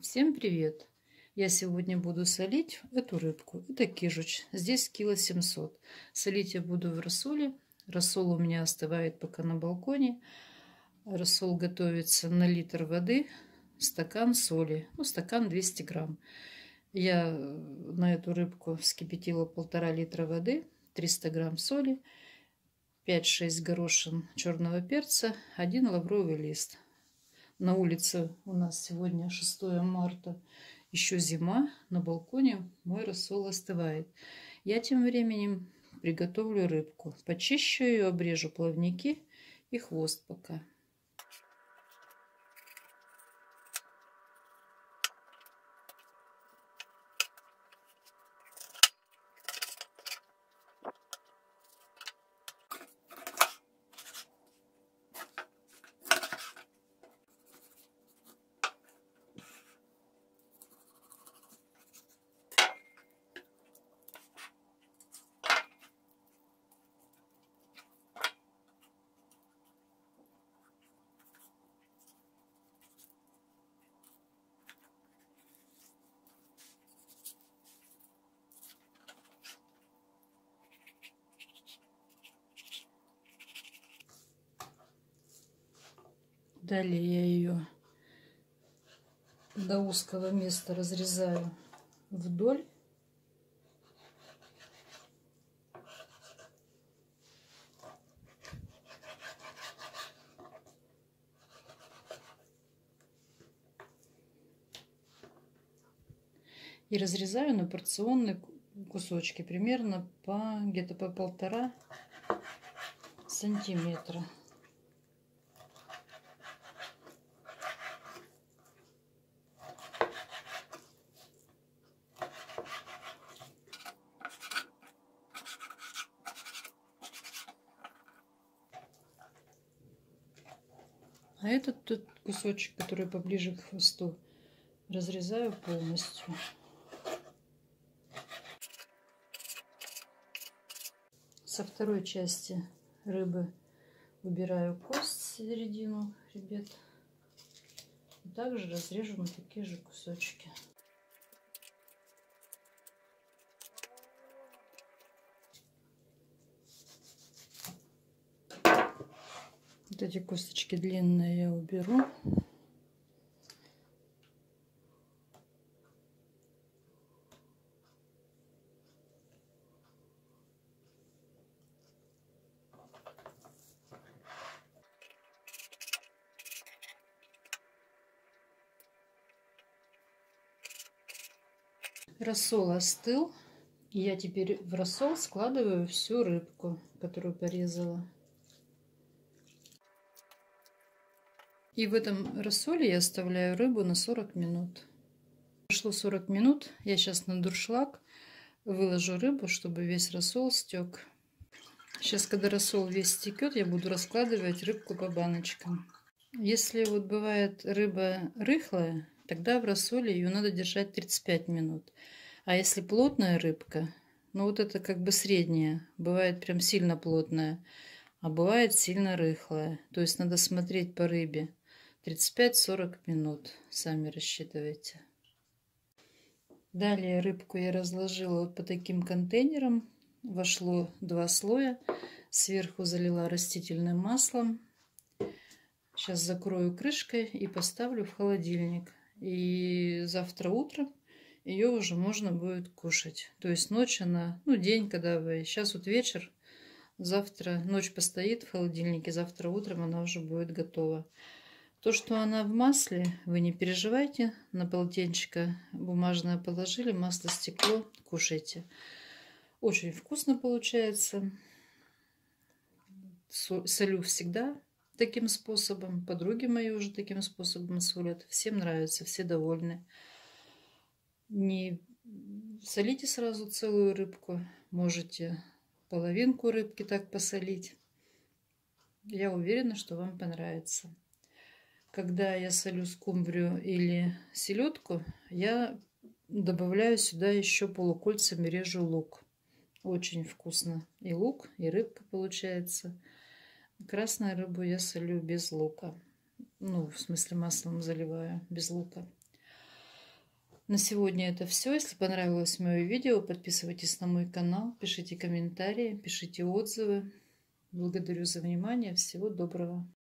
Всем привет! Я сегодня буду солить эту рыбку. Это кижуч. Здесь кило 700. Солить я буду в рассоле. Рассол у меня остывает пока на балконе. Рассол готовится на литр воды, стакан соли. Стакан 200 грамм. Я на эту рыбку вскипятила 1,5 литра воды, 300 грамм соли, 5-6 горошин черного перца, 1 лавровый лист. На улице у нас сегодня 6 марта, еще зима, на балконе мой рассол остывает. Я тем временем приготовлю рыбку. Почищу ее, обрежу плавники и хвост пока. Далее я ее до узкого места разрезаю вдоль. И разрезаю на порционные кусочки, примерно где-то по 1,5 сантиметра. А этот тут кусочек, который поближе к хвосту, разрезаю полностью. Со второй части рыбы убираю кость, середину, хребет. И также разрежу на такие же кусочки. Вот эти косточки длинные я уберу. Рассол остыл. И я теперь в рассол складываю всю рыбку, которую порезала. И в этом рассоле я оставляю рыбу на 40 минут. Прошло 40 минут. Я сейчас на дуршлаг выложу рыбу, чтобы весь рассол стек. Сейчас, когда рассол весь стекет, я буду раскладывать рыбку по баночкам. Если вот бывает рыба рыхлая, тогда в рассоле ее надо держать 35 минут. А если плотная рыбка, вот это как бы средняя, бывает прям сильно плотная, а бывает сильно рыхлая. То есть надо смотреть по рыбе. 35-40 минут, сами рассчитывайте. Далее рыбку я разложила вот по таким контейнерам. Вошло 2 слоя. Сверху залила растительным маслом. Сейчас закрою крышкой и поставлю в холодильник. И завтра утром ее уже можно будет кушать. То есть ночь она, день, когда вы... Сейчас вот вечер, завтра ночь постоит в холодильнике, завтра утром она уже будет готова. То, что она в масле, вы не переживайте. На полотенчико бумажное положили, масло стекло, кушайте. Очень вкусно получается. Солю всегда таким способом. Подруги мои уже таким способом солят. Всем нравится, все довольны. Не солите сразу целую рыбку. Можете половинку рыбки так посолить. Я уверена, что вам понравится. Когда я солю скумбрию или селедку, я добавляю сюда еще полукольцами режу лук. Очень вкусно. И лук, и рыбка получается. Красную рыбу я солю без лука. В смысле маслом заливаю, без лука. На сегодня это все. Если понравилось мое видео, подписывайтесь на мой канал, пишите комментарии, пишите отзывы. Благодарю за внимание. Всего доброго.